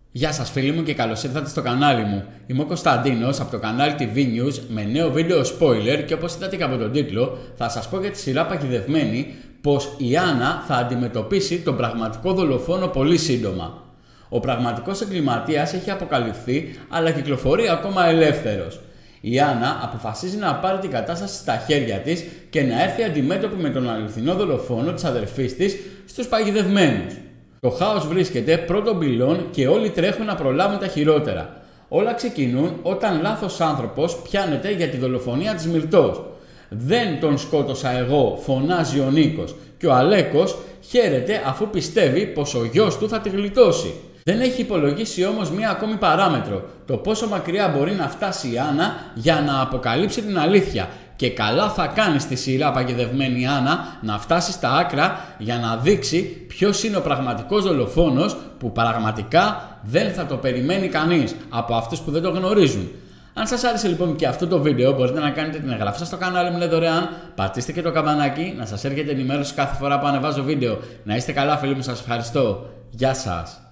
Γεια σας φίλοι μου και καλώς ήρθατε στο κανάλι μου. Είμαι ο Κωνσταντίνος από το κανάλι TV News με νέο βίντεο spoiler και όπως είδατε και από τον τίτλο θα σας πω για τη σειρά Παγιδευμένη πως η Άννα θα αντιμετωπίσει τον πραγματικό δολοφόνο πολύ σύντομα. Ο πραγματικός εγκληματίας έχει αποκαλυφθεί αλλά κυκλοφορεί ακόμα ελεύθερος. Η Άννα αποφασίζει να πάρει την κατάσταση στα χέρια της και να έρθει αντιμέτωπη με τον αληθινό δολοφόνο της αδερφής της στους Παγιδευμένους. Το χάος βρίσκεται πρώτων πυλών και όλοι τρέχουν να προλάβουν τα χειρότερα. Όλα ξεκινούν όταν λάθος άνθρωπος πιάνεται για τη δολοφονία της Μυρτώς. «Δεν τον σκότωσα εγώ», φωνάζει ο Νίκος και ο Αλέκος χαίρεται αφού πιστεύει πως ο γιος του θα τη γλιτώσει. Δεν έχει υπολογίσει όμως μία ακόμη παράμετρο, το πόσο μακριά μπορεί να φτάσει η Άννα για να αποκαλύψει την αλήθεια. Και καλά θα κάνει στη σειρά Παγιδευμένη Άννα να φτάσει στα άκρα για να δείξει ποιος είναι ο πραγματικός δολοφόνος που πραγματικά δεν θα το περιμένει κανείς από αυτούς που δεν το γνωρίζουν. Αν σας άρεσε λοιπόν και αυτό το βίντεο μπορείτε να κάνετε την εγγραφή σας στο κανάλι μου, είναι δωρεάν. Πατήστε και το καμπανάκι να σας έρχεται ενημέρωση κάθε φορά που ανεβάζω βίντεο. Να είστε καλά φίλοι μου, σας ευχαριστώ. Γεια σας.